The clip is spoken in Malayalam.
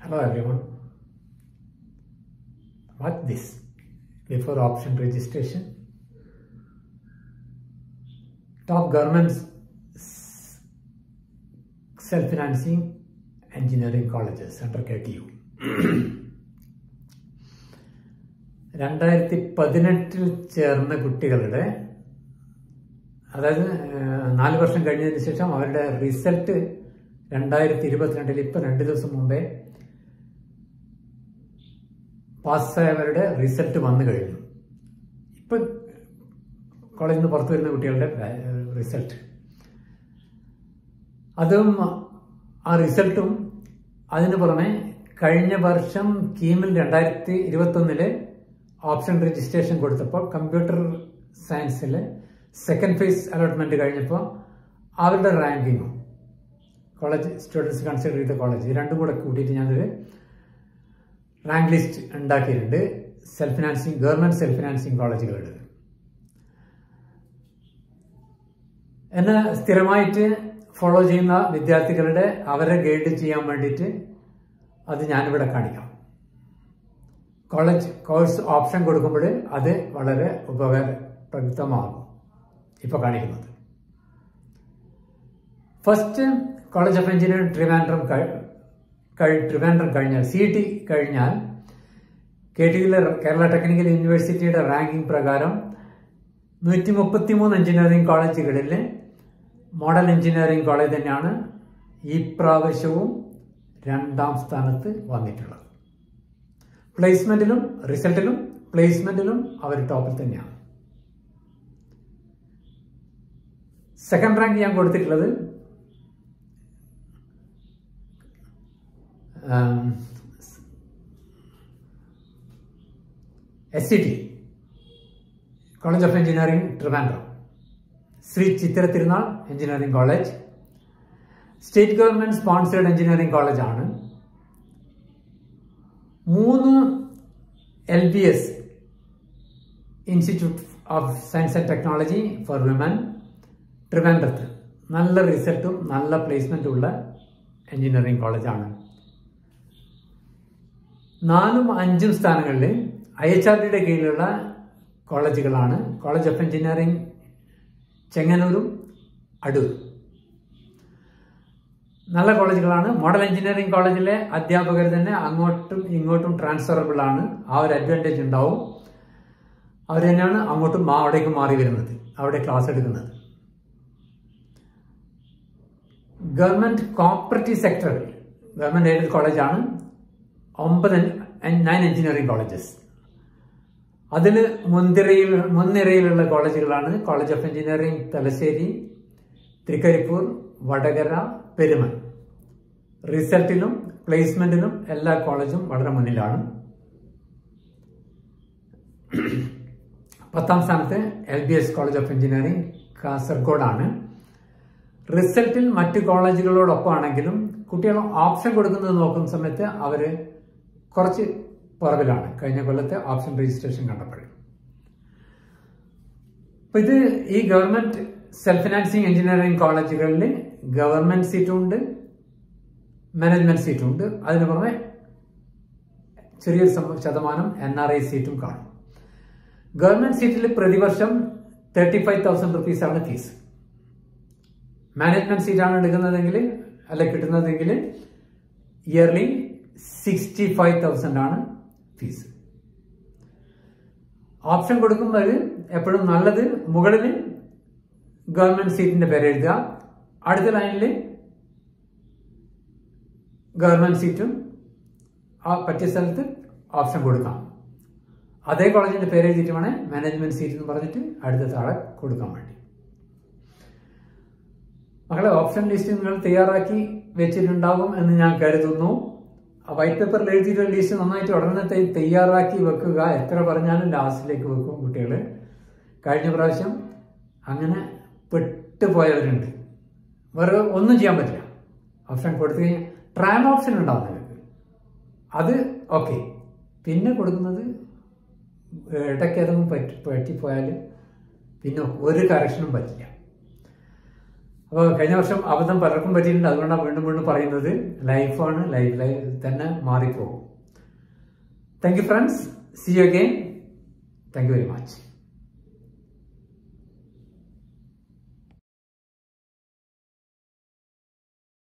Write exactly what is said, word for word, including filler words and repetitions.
Hello everyone. Watch this before option registration. Top government self-financing engineering colleges under K T U. രണ്ടായിരത്തി പതിനെട്ടിൽ ചേർന്ന കുട്ടികളുടെ, അതായത് നാല് വർഷം കഴിഞ്ഞതിന് ശേഷം അവരുടെ റിസൾട്ട് രണ്ടായിരത്തി ഇരുപത്തിരണ്ടിൽ ഇപ്പം രണ്ട് ദിവസം മുമ്പേ പാസ്സായവരുടെ റിസൾട്ട് വന്നു കഴിഞ്ഞു. ഇപ്പം കോളേജിൽ നിന്ന് പുറത്തു വരുന്ന കുട്ടികളുടെ റിസൾട്ട്, അതും ആ റിസൾട്ടും അതിന് പുറമെ കഴിഞ്ഞ വർഷം കീമിൽ രണ്ടായിരത്തി ഇരുപത്തൊന്നില് ഓപ്ഷൻ രജിസ്ട്രേഷൻ കൊടുത്തപ്പോൾ കമ്പ്യൂട്ടർ സയൻസിൽ സെക്കൻഡ് ഫേസ് അലോട്ട്മെന്റ് കഴിഞ്ഞപ്പോൾ അവരുടെ റാങ്കിങ്ങും കോളേജ് സ്റ്റുഡൻസ് കൺസിഡർ ചെയ്ത കോളേജ് ഈ രണ്ടും കൂടെ കൂട്ടിയിട്ട് ഞാനൊരു റാങ്ക് ലിസ്റ്റ് ഉണ്ടാക്കിയിട്ടുണ്ട്. Self financing government self financing കോളേജുകളുടെ എന്നെ സ്ഥിരമായിട്ട് ഫോളോ ചെയ്യുന്ന വിദ്യാർത്ഥികളുടെ അവരെ ഗൈഡ് ചെയ്യാൻ വേണ്ടിയിട്ട് അത് ഞാനിവിടെ കാണിക്കാം. കോളേജ് കോഴ്സ് ഓപ്ഷൻ കൊടുക്കുമ്പോൾ അത് വളരെ ഉപകാരപ്രദമാകും. ഇപ്പോൾ കാണിക്കുന്നത് first college of engineering Trivandrum Trivandrum കഴിഞ്ഞാൽ സി ടി കഴിഞ്ഞാൽ കെ ടിയിലെ കേരള ടെക്നിക്കൽ യൂണിവേഴ്സിറ്റിയുടെ റാങ്കിംഗ് പ്രകാരം നൂറ്റി മുപ്പത്തി മൂന്ന് എഞ്ചിനീയറിംഗ് കോളേജുകളിൽ മോഡൽ എഞ്ചിനീയറിംഗ് കോളേജ് തന്നെയാണ് ഈ പ്രാവശ്യവും രണ്ടാം സ്ഥാനത്ത് വന്നിട്ടുള്ളത്. പ്ലേസ്മെന്റിലും റിസൾട്ടിലും പ്ലേസ്മെന്റിലും അവർ ടോപ്പിൽ തന്നെയാണ്. സെക്കൻഡ് റാങ്ക് ഞാൻ കൊടുത്തിട്ടുള്ളത് S C T college of engineering Trivandrum, Sree Chitra Thirunal engineering college, state government sponsored engineering കോളേജാണ്. മൂന്ന് L B S institute of science and technology for women ട്രിവാൻഡ്രത്ത് നല്ല റിസൾട്ടും നല്ല പ്ലേസ്മെന്റും ഉള്ള എഞ്ചിനീയറിംഗ് കോളേജാണ്. നാലും അഞ്ചും സ്ഥാനങ്ങളിൽ ഐ എച്ച് ആർ ഡിയുടെ കീഴിലുള്ള കോളേജുകളാണ് കോളേജ് ഓഫ് എഞ്ചിനീയറിംഗ് ചെങ്ങന്നൂരും അടൂരും. നല്ല കോളേജുകളാണ്. മോഡൽ എഞ്ചിനീയറിംഗ് കോളേജിലെ അധ്യാപകർ തന്നെ അങ്ങോട്ടും ഇങ്ങോട്ടും ട്രാൻസ്ഫറബിൾ ആണ്. ആ ഒരു അഡ്വാൻറ്റേജ് ഉണ്ടാവും. അവർ തന്നെയാണ് അങ്ങോട്ടും അവിടേക്ക് മാറി വരുന്നത്, അവിടെ ക്ലാസ് എടുക്കുന്നത്. ഗവൺമെന്റ് കോപ്പറേറ്റീവ് സെക്ടറിൽ ഗവൺമെന്റ് എയ്ഡഡ് കോളേജാണ് ഒമ്പത് നയൻ എഞ്ചിനീയറിംഗ് കോളേജസ്. അതിൽ മുൻനിരയിൽ മുൻനിരയിലുള്ള കോളേജുകളാണ് college of engineering Thalassery, Trikaripur, Vadakara, Perumon. റിസൾട്ടിലും പ്ലേസ്മെന്റിലും എല്ലാ കോളേജും വളരെ മുന്നിലാണ്. പത്താം സ്ഥാനത്ത് L B S college of engineering കാസർഗോഡാണ്. റിസൾട്ടിൽ മറ്റു കോളേജുകളോടൊപ്പമാണെങ്കിലും കുട്ടികൾ ഓപ്ഷൻ കൊടുക്കുന്നത് നോക്കുന്ന സമയത്ത് അവർ കുറച്ച് പുറകിലാണ് കഴിഞ്ഞ കൊല്ലത്തെ ഓപ്ഷൻ രജിസ്ട്രേഷൻ കണ്ടപ്പോൾ. അപ്പൊ ഇത് ഈ ഗവൺമെന്റ് സെൽഫ് ഫിനാൻസിങ് എഞ്ചിനീയറിംഗ് കോളേജുകളിൽ ഗവൺമെന്റ് സീറ്റും ഉണ്ട്, മാനേജ്മെന്റ് സീറ്റും ഉണ്ട്. അതിന് പുറമെ ചെറിയൊരു ശതമാനം എൻ ആർ ഐ സീറ്റും കാണും. ഗവൺമെന്റ് സീറ്റിൽ പ്രതിവർഷം തേർട്ടി ഫൈവ് തൗസൻഡ് റുപ്പീസ് ആണ് ഫീസ്. മാനേജ്മെന്റ് സീറ്റാണ് എടുക്കുന്നതെങ്കിൽ അല്ല കിട്ടുന്നതെങ്കിൽ ഇയർലി സിക്സ്റ്റി ഫൈവ് തൗസൻഡ് ആണ് ഫീസ്. ഓപ്ഷൻ കൊടുക്കുമ്പോൾ എപ്പോഴും നല്ലത് മുകളിൽ ഗവൺമെന്റ് സീറ്റിന്റെ പേര് എഴുതുക, അടുത്ത ലൈനിൽ ഗവൺമെന്റ് സീറ്റും ആ പറ്റിയ സ്ഥലത്ത് ഓപ്ഷൻ കൊടുക്കാം. അതേ കോളേജിന്റെ പേര് എഴുതിയിട്ട് വേണേ മാനേജ്മെന്റ് സീറ്റ് എന്ന് പറഞ്ഞിട്ട് അടുത്ത താഴെ കൊടുക്കാൻ വേണ്ടി. മക്കളെ, ഓപ്ഷൻ ലിസ്റ്റ് നിങ്ങൾ തയ്യാറാക്കി വെച്ചിട്ടുണ്ടാകും എന്ന് ഞാൻ കരുതുന്നു. ആ വൈറ്റ് പേപ്പറിൽ എഴുതിയിട്ടുള്ള ലിസ്റ്റ് നന്നായിട്ട് ഉടനെ തയ്യാറാക്കി വെക്കുക. എത്ര പറഞ്ഞാലും ലാസ്റ്റിലേക്ക് വെക്കും കുട്ടികൾ. കഴിഞ്ഞ പ്രാവശ്യം അങ്ങനെ പെട്ടുപോയവരുണ്ട്. വേറെ ഒന്നും ചെയ്യാൻ പറ്റില്ല. ഓപ്ഷൻ കൊടുത്തു കഴിഞ്ഞാൽ ട്രയൽ ഓപ്ഷൻ ഉണ്ടാവും നിങ്ങൾക്ക്, അത് ഓക്കെ. പിന്നെ കൊടുക്കുന്നത് ഇടയ്ക്ക് ഏതെങ്കിലും പറ്റി പറ്റിപ്പോയാൽ പിന്നെ ഒരു കറക്ഷനും പറ്റില്ല. അപ്പോൾ കഴിഞ്ഞ വർഷം അബദ്ധം പലർക്കും പറ്റിയിട്ടുണ്ട്. അതുകൊണ്ടാണ് വീണ്ടും വീണ്ടും പറയുന്നത്. ലൈഫാണ്, ലൈഫ് ലൈഫ് തന്നെ മാറിപ്പോകും. Thank you friends. See you again. Thank you very much.